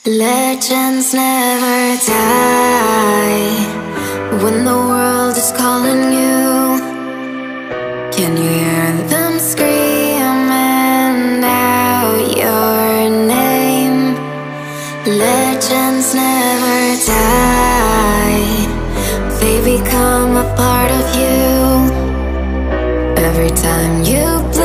Legends never die. When the world is calling you, can you hear them screaming out your name? Legends never die. They become a part of you every time you